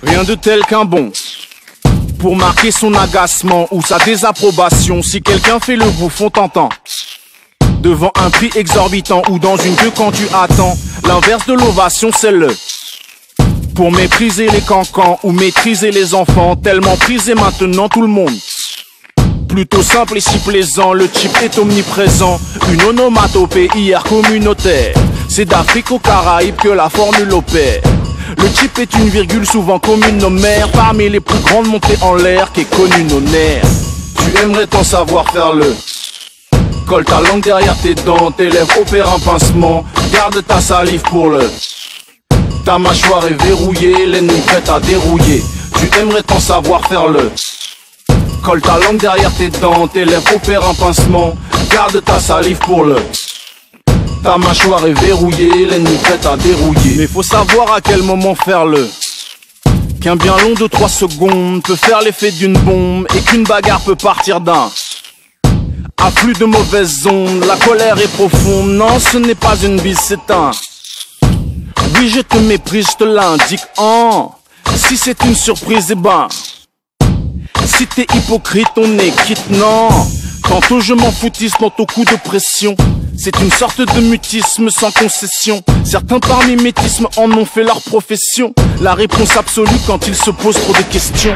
Rien de tel qu'un bon pour marquer son agacement ou sa désapprobation. Si quelqu'un fait le bouffon tentant devant un prix exorbitant ou dans une queue quand tu attends, l'inverse de l'ovation c'est le pour mépriser les cancans ou maîtriser les enfants. Tellement prisé maintenant tout le monde plutôt simple et si plaisant, le type est omniprésent. Une onomatopée hier communautaire, c'est d'Afrique aux Caraïbes que la formule opère. Le type est une virgule souvent commune nommaire, parmi les plus grandes montées en l'air qu'est connu nos nerfs. Tu aimerais t'en savoir faire le colle ta langue derrière tes dents, tes lèvres opèrent un pincement, garde ta salive pour le ta mâchoire est verrouillée, l'ennemi prête à dérouiller. Tu aimerais t'en savoir faire le colle ta langue derrière tes dents, tes lèvres opèrent un pincement, garde ta salive pour le ta mâchoire est verrouillée, l'ennemi prête à dérouiller. Mais faut savoir à quel moment faire le qu'un bien long de 3 secondes peut faire l'effet d'une bombe et qu'une bagarre peut partir d'un afflux de mauvaises ondes. La colère est profonde, non ce n'est pas une bise, c'est un oui je te méprise, je te l'indique. Si c'est une surprise, eh ben si t'es hypocrite on est quitte. Non, tantôt je m'en foutisse, tantôt coup de pression. C'est une sorte de mutisme sans concession. Certains parmi métismes en ont fait leur profession. La réponse absolue quand ils se posent trop de questions.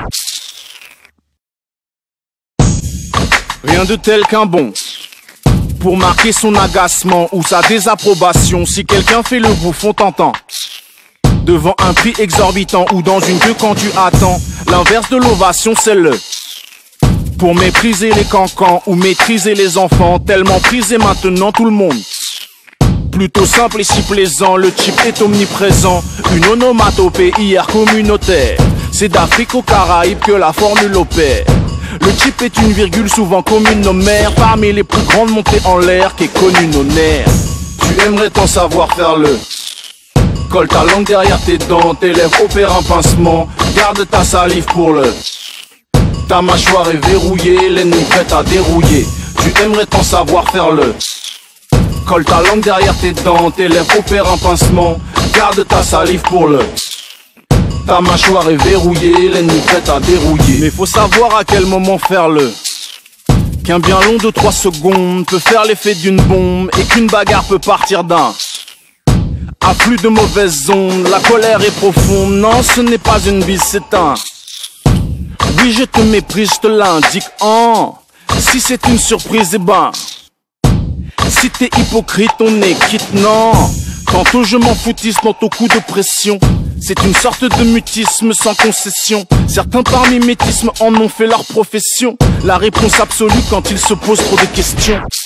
Rien de tel qu'un bon pour marquer son agacement ou sa désapprobation. Si quelqu'un fait le bouffon tentant devant un prix exorbitant ou dans une queue quand tu attends, l'inverse de l'ovation c'est le pour mépriser les cancans ou maîtriser les enfants. Tellement prisé maintenant tout le monde plutôt simple et si plaisant, le type est omniprésent. Une onomatopée hier communautaire, c'est d'Afrique aux Caraïbes que la formule opère. Le type est une virgule souvent commune nommaire, parmi les plus grandes montées en l'air qu'est connu nos nerfs. Tu aimerais t'en savoir faire le colle ta langue derrière tes dents, tes lèvres opèrent un pincement, garde ta salive pour le ta mâchoire est verrouillée, l'ennemi prête à dérouiller. Tu aimerais t'en savoir faire le colle ta langue derrière tes dents, tes lèvres opèrent un pincement, garde ta salive pour le ta mâchoire est verrouillée, l'ennemi prête à dérouiller. Mais faut savoir à quel moment faire le qu'un bien long de 3 secondes peut faire l'effet d'une bombe et qu'une bagarre peut partir d'un afflux de mauvaises ondes. La colère est profonde, non ce n'est pas une bise, c'est un oui je te méprise, je te l'indique. Si c'est une surprise, eh ben si t'es hypocrite on est quitte. Non, tantôt je m'en foutisse, tantôt coup de pression. C'est une sorte de mutisme sans concession. Certains parmi métismes en ont fait leur profession. La réponse absolue quand ils se posent trop de questions.